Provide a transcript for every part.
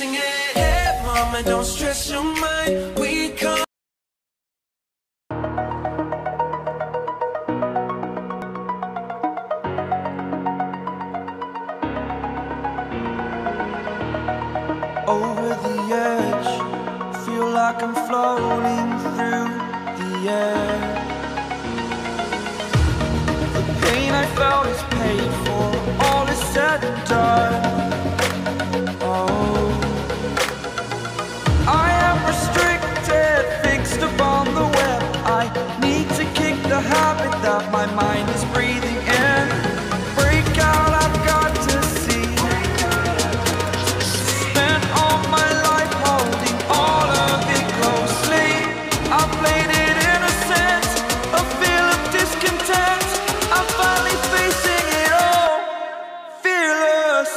singing, hey mama, don't stress your mind. We come. Over the edge, feel like I'm floating through the air. The pain I felt is paid for, all is said and done. Oh, I am restricted, fixed upon the web. I need to kick the habit that my mind is breathing in. Break out, I've got to see. Spent all my life holding all of it closely. I played it innocent, a feel of discontent. I'm finally facing it all, fearless.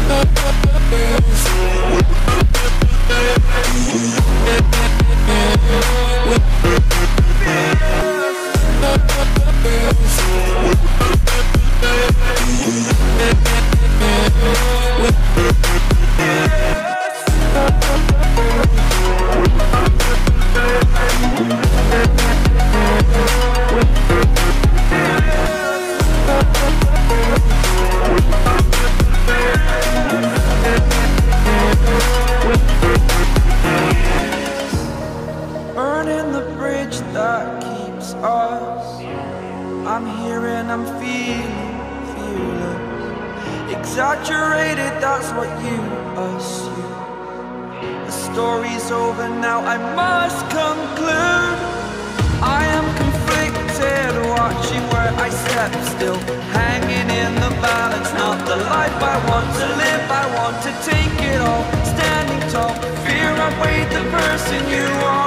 Burning the bridge that keeps us. I'm here and I'm feeling fearless. Exaggerated, that's what you assume. The story's over now, I must conclude. I am conflicted, watching where I step still, hanging in the balance. Not the life I want to live, I want to take it all. Standing tall, fear I weighed the person you are.